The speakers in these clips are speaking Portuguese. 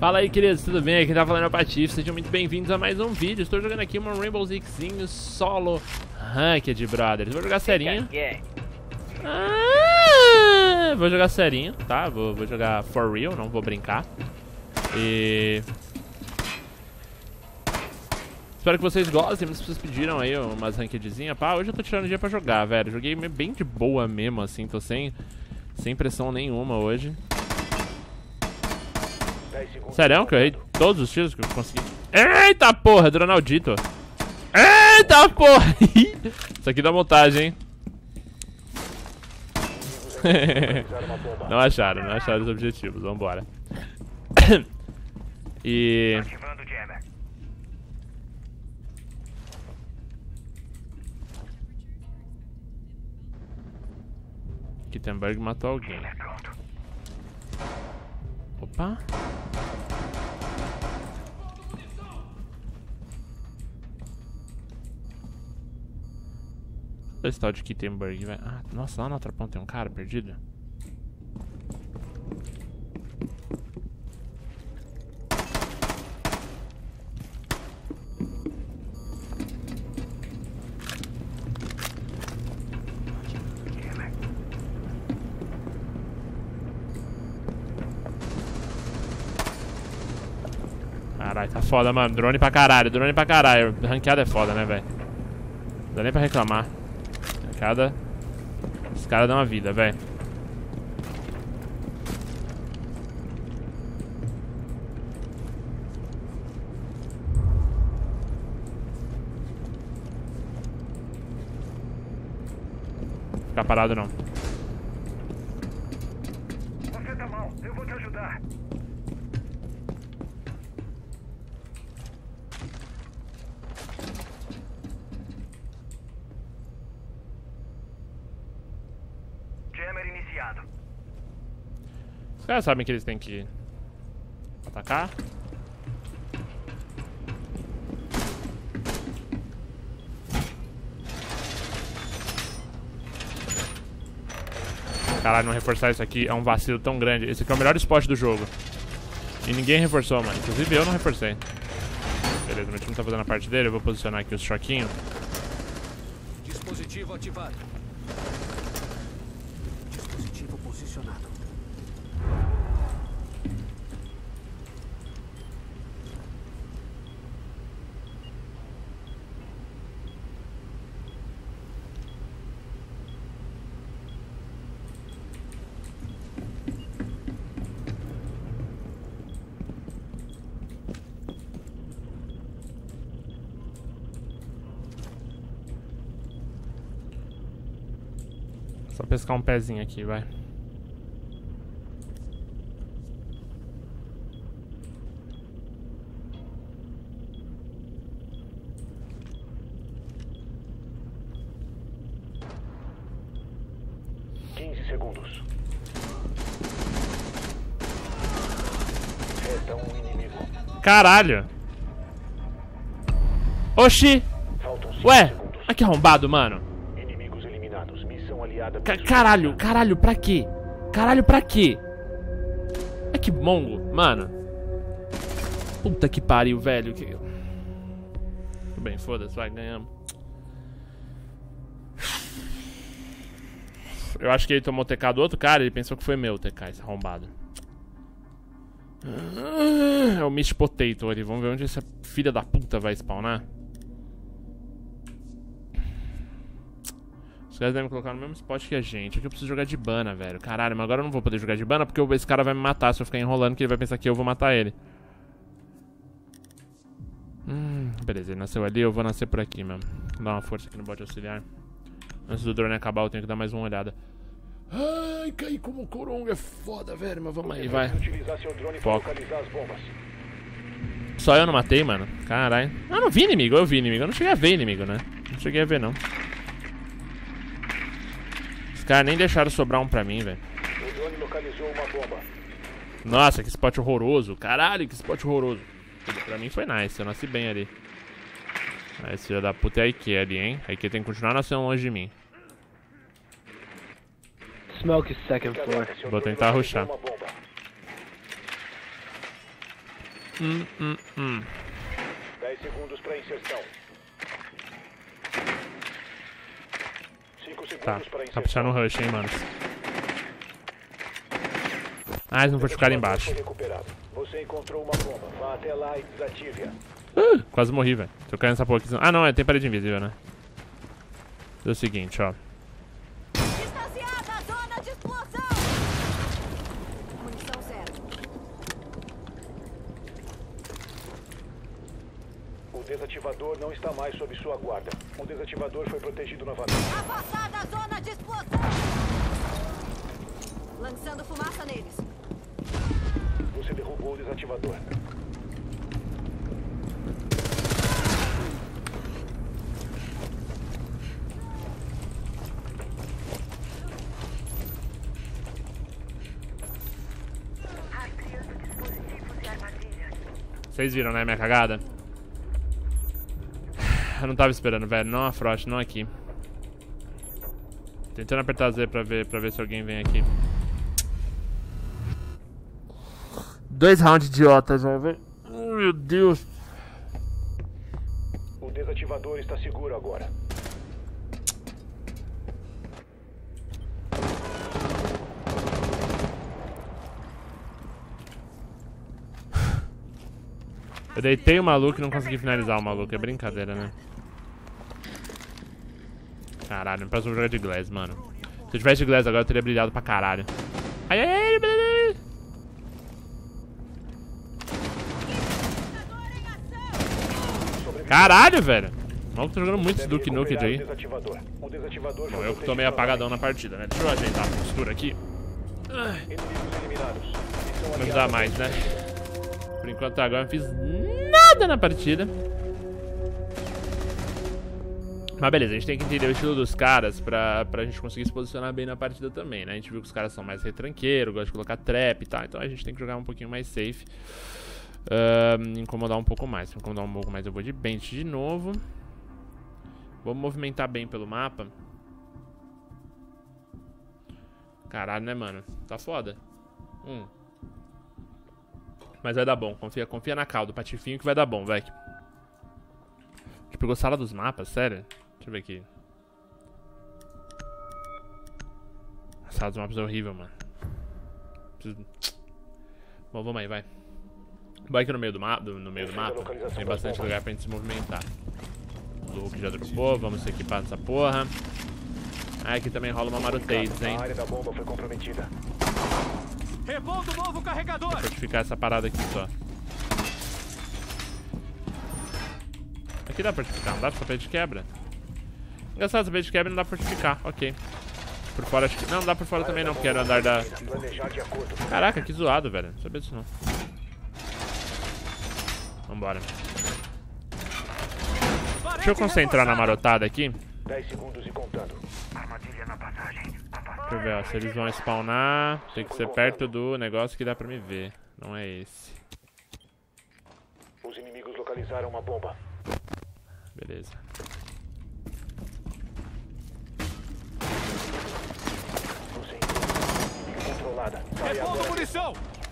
Fala aí, queridos, tudo bem? Aqui tá falando é o Patife, sejam muito bem-vindos a mais um vídeo. Estou jogando aqui uma Rainbow Sixzinho solo Ranked, brothers. Vou jogar serinho. Vou jogar serinho, tá? Vou jogar for real, não vou brincar. E... espero que vocês gostem, muitas pessoas pediram aí umas rankedzinhas. Pá, hoje eu tô tirando dia pra jogar, velho. Joguei bem de boa mesmo, assim, tô sem pressão nenhuma hoje. Sério que eu errei todos os tiros que eu consegui? Eita porra, do Ronaldito. Eita porra. Isso aqui dá montagem, hein? Não acharam os objetivos, vambora. E... Kittenberg matou alguém. Opa. Cadê esse tal de Kittenberg, velho? Ah, nossa, lá na outra ponta tem um cara perdido. Caralho, tá foda, mano. Drone pra caralho, drone pra caralho. Ranqueada é foda, né, velho? Não dá nem pra reclamar. Ranqueada. Os caras dão uma vida, velho. Ficar parado não. Você tá mal, eu vou te ajudar. Jammer iniciado. Os caras sabem que eles têm que atacar. Caralho, não reforçar isso aqui é um vacilo tão grande. Esse aqui é o melhor spot do jogo. E ninguém reforçou, mano. Inclusive eu não reforcei. Beleza, meu time tá fazendo a parte dele. Eu vou posicionar aqui os choquinhos. Dispositivo ativado. Dispositivo posicionado. Só pescar um pezinho aqui, vai. Segundos. Resta um inimigo. Caralho! Oxi! Faltam 5 Ué! segundos. Ah, que arrombado, mano! Inimigos eliminados. Missão aliada. Caralho, pra quê? Caralho, pra quê? É que mongo, mano. Puta que pariu, velho. Tudo bem, foda-se, vai, ganhamos. Eu acho que ele tomou o TK do outro cara e ele pensou que foi meu o TK, esse arrombado. É o Mist Potato ali. Vamos ver onde essa filha da puta vai spawnar. Os caras devem colocar no mesmo spot que a gente. Aqui eu preciso jogar de bana, velho. Caralho, mas agora eu não vou poder jogar de bana porque esse cara vai me matar se eu ficar enrolando, que ele vai pensar que eu vou matar ele. Beleza, ele nasceu ali, eu vou nascer por aqui mesmo. Vou dar uma força aqui no bot auxiliar. Antes do drone acabar, eu tenho que dar mais uma olhada. Ai, cair como coronga é foda, velho. Mas vamos aí, vai. Foco. Só eu não matei, mano. Caralho. Ah, não vi inimigo, eu vi inimigo. Eu não cheguei a ver inimigo, né? Não cheguei a ver, não. Os caras nem deixaram sobrar um pra mim, velho. O drone localizou uma bomba. Nossa, que spot horroroso. Caralho, que spot horroroso. Pra mim foi nice, eu nasci bem ali. Esse filho da puta é a Ike ali, hein? A Ike tem que continuar nascendo longe de mim. Smoke is second floor. Vou tentar rushar. 10 segundos para inserção. 5 segundos Tá, para inserção. tá puxando o rush, hein, mano. Ah, eles não fortificaram embaixo. Foi recuperado. Você encontrou uma bomba. Vá até lá e desative-a. Quase morri, velho. Tô caindo nessa porra aqui. Ah, não, tem parede invisível, né? É o seguinte, ó. Distanciada a zona de explosão! Munição zero. O desativador não está mais sob sua guarda. O desativador foi protegido novamente. Afastada a zona de explosão! Lançando fumaça neles. Você derrubou o desativador. Vocês viram, né, minha cagada? Eu não tava esperando, velho. Não a Frost, não aqui. Tentando apertar Z pra ver se alguém vem aqui. 2 rounds idiota já, velho. Meu Deus. O desativador está seguro agora. Eu deitei o maluco e não consegui finalizar o maluco. É brincadeira, né? Caralho, não posso jogar de Glass, mano. Se eu tivesse de Glass agora eu teria brilhado pra caralho. Ai, ai, ai, ai. Caralho, velho. O maluco tá jogando muito esse Duke Nukem aí. O desativador Bom, eu que tô meio apagadão na partida, né? Deixa eu ajeitar a postura aqui. Inimigos eliminados. Não dá mais, né? Por enquanto agora não fiz nada na partida. Mas beleza, a gente tem que entender o estilo dos caras pra gente conseguir se posicionar bem na partida também, né? A gente viu que os caras são mais retranqueiros, gostam de colocar trap e tal. Então a gente tem que jogar um pouquinho mais safe. Incomodar um pouco mais. Se incomodar um pouco mais eu vou de bench de novo. Vou movimentar bem pelo mapa. Caralho, né, mano? Tá foda. Mas vai dar bom, confia na calda, patifinho que vai dar bom, velho. A gente pegou sala dos mapas, sério? Deixa eu ver aqui. A sala dos mapas é horrível, mano. Bom, vamos aí, vai. Vai aqui no meio do mapa, tem bastante lugar pra gente se movimentar. O Luke já dropou, vamos se equipar nessa porra. Ah, aqui também rola uma marotates, hein. A área da bomba foi comprometida. Repondo novo carregador! Vou fortificar essa parada aqui só. Aqui dá pra fortificar, não dá? Essa parede de quebra. Engraçado, essa parede de quebra não dá pra fortificar, ok. Por fora acho que... Não, não dá por fora também não, porque era o andar da... Planejar de acordo. Caraca, que zoado, velho. Não sabia disso não. Vambora. Deixa eu concentrar na marotada aqui. 10 segundos e contando. Deixa eu ver, ó. Se eles vão spawnar, tem que ser perto do negócio que dá pra me ver. Não é esse. Os inimigos localizaram uma bomba. Beleza. Você inimigo controlada. Saia Repondo agora. munição!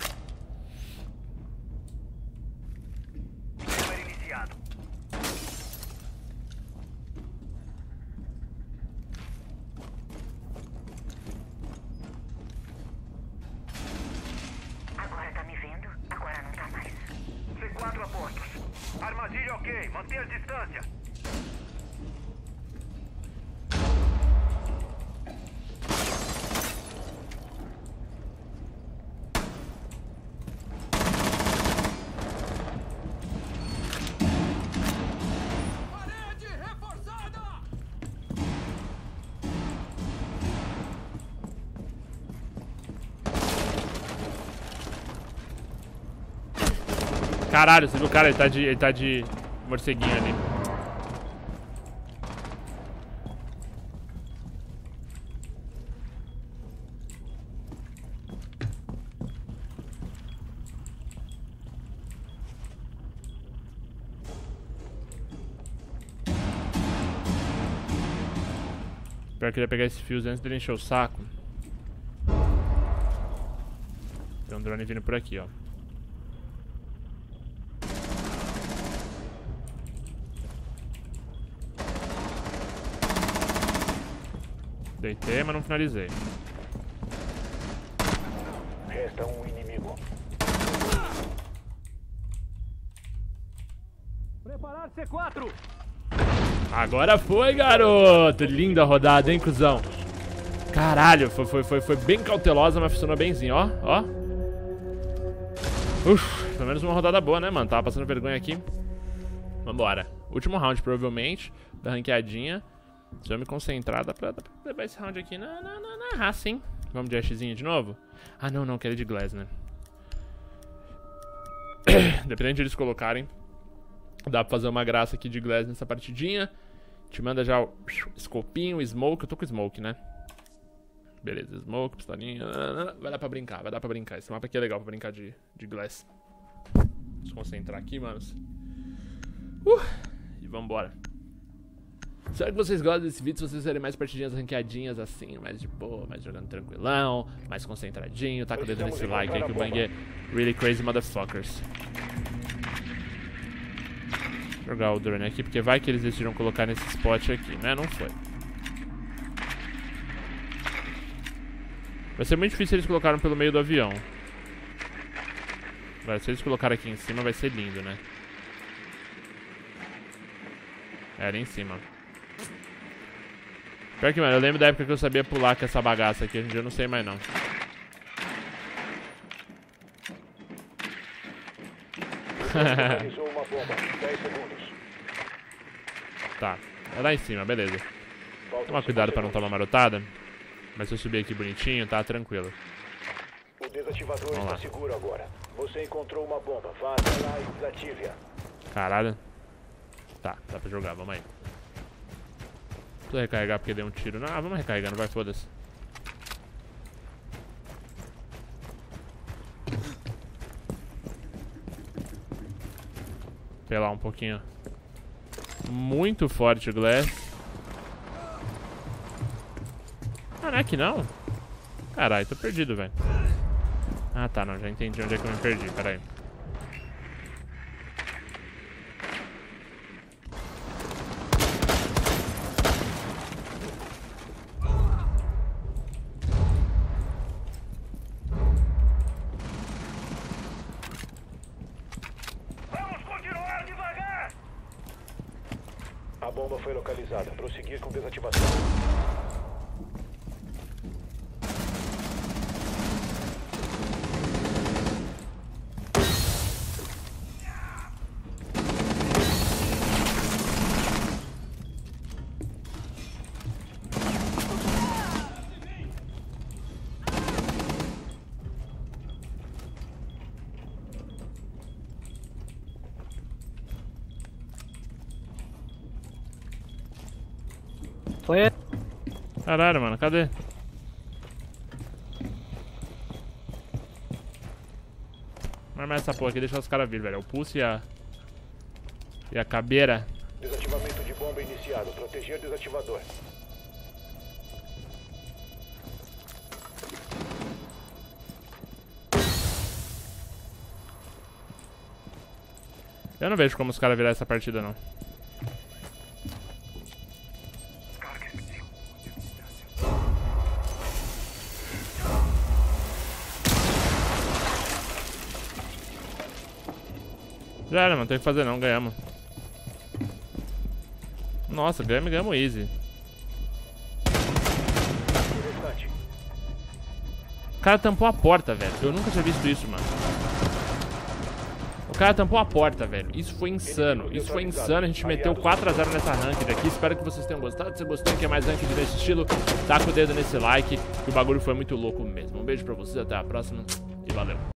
Agora tá me vendo? Agora não tá mais. C4 a postos. Armadilha ok. Manter distância. Parede reforçada! Caralho, você viu o cara? Ele tá de morceguinho ali. Pior que eu ia pegar esse fuse antes dele encher o saco. Tem um drone vindo por aqui, ó. Deitei, mas não finalizei. Resta um inimigo. Preparar C4. Agora foi, garoto! Linda rodada, hein, cuzão? Caralho, foi bem cautelosa, mas funcionou bemzinho, ó, ó. Uf, pelo menos uma rodada boa, né, mano? Tava passando vergonha aqui. Vambora. Último round, provavelmente, da ranqueadinha. Se eu me concentrar, dá pra levar esse round aqui na raça, hein? Vamos de Ashzinho de novo? Ah, não, quero de Glass, né? Dependendo de eles colocarem, dá pra fazer uma graça aqui de Glass nessa partidinha. Te manda já o scopinho, o smoke. Eu tô com smoke, né? Beleza, smoke, pistolinha. Vai dar pra brincar. Esse mapa aqui é legal pra brincar de Glass. Deixa eu concentrar aqui, manos. E vambora. Espero que vocês gostem desse vídeo. Se vocês querem mais partidinhas ranqueadinhas assim, mais de boa, mais jogando tranquilão, mais concentradinho, taca o dedo nesse like aí que o Bang é really crazy motherfuckers. Vou jogar o drone aqui, porque vai que eles decidiram colocar nesse spot aqui, né? Não foi. Vai ser muito difícil eles colocaram pelo meio do avião. Agora, se eles colocarem aqui em cima, vai ser lindo, né? É, ali em cima. Pior que, mano, eu lembro da época que eu sabia pular com essa bagaça aqui. Hoje em dia eu não sei mais, não. Localizou uma bomba. 10 segundos. Tá, é lá em cima, beleza. Faltam Toma 5 cuidado pra não segundos. tomar marotada. Mas se eu subir aqui bonitinho, tá tranquilo. O desativador Vamos está lá. seguro agora. Você encontrou uma bomba. Vá até lá e desative-a. Caralho. Tá, dá pra jogar, vamos aí. Preciso recarregar porque deu um tiro. Não, vamos recarregando, vai, foda-se. Pelar um pouquinho. Muito forte o Glass. Ah, não é que não? Caralho, tô perdido, velho. Ah, tá, não, já entendi onde é que eu me perdi, peraí. Vamos continuar devagar! A bomba foi localizada. Prosseguir com desativação. Caralho, mano, cadê? Vamos armar essa porra aqui e deixar os caras vir, velho. O pulse e a cabeira. Desativamento de bomba iniciado. Proteger desativador. Eu não vejo como os caras virar essa partida, não. Já era, mano, não tem o que fazer não, ganhamos. Nossa, ganhamos easy. Restante. O cara tampou a porta, velho. Eu nunca tinha visto isso, mano. O cara tampou a porta, velho. Isso foi insano. Isso foi insano. A gente meteu 4 a 0 nessa ranked aqui. Espero que vocês tenham gostado. Se gostou e quer mais ranked desse estilo, taca o dedo nesse like. Que o bagulho foi muito louco mesmo. Um beijo pra vocês, até a próxima e valeu.